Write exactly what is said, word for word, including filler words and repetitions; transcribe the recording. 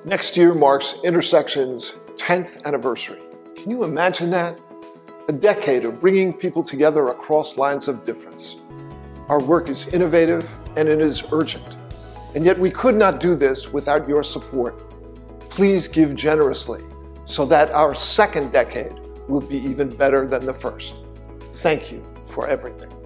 Next year marks Intersection's tenth anniversary. Can you imagine that? A decade of bringing people together across lines of difference. Our work is innovative and it is urgent. And yet we could not do this without your support. Please give generously so that our second decade will be even better than the first. Thank you for everything.